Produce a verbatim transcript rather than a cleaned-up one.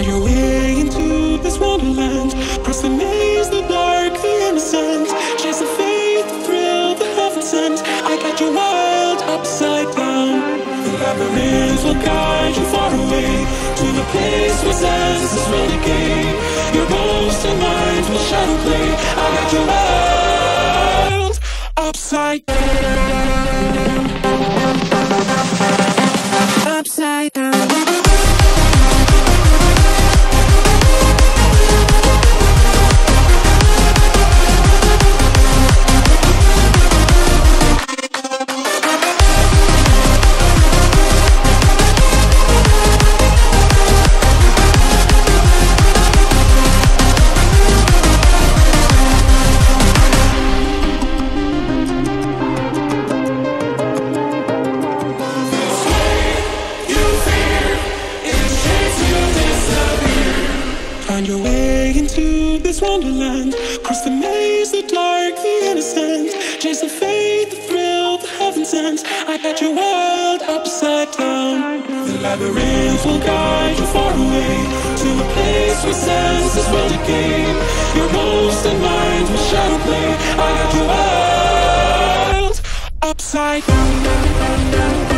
Find your way into this wonderland. Cross the maze, the dark, the innocent. Chase the faith, the thrill, the heaven sent. I got you wild, upside down. The labyrinth will guide you far away to the place where senses will decay. Your ghost and mind will shadow play. I got you wild, upside down. Upside down. Find your way into this wonderland. Cross the maze, the dark, the innocent. Chase the faith, the thrill, the heaven sent. I got you wild, upside down. The labyrinth will guide you far away to a place where senses will decay. Your ghost and mind will shadow play. I got you wild, upside down.